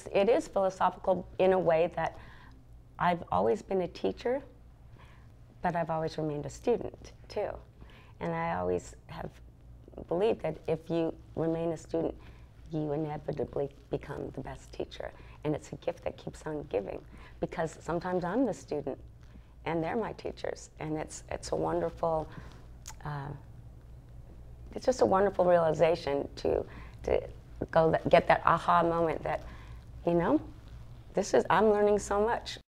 it is philosophical in a way that I've always been a teacher, but I've always remained a student too. And I always have believed that if you remain a student, you inevitably become the best teacher. And it's a gift that keeps on giving, because sometimes I'm the student and they're my teachers. And it's a wonderful, it's just a wonderful realization to go get that aha moment that, you know, I'm learning so much.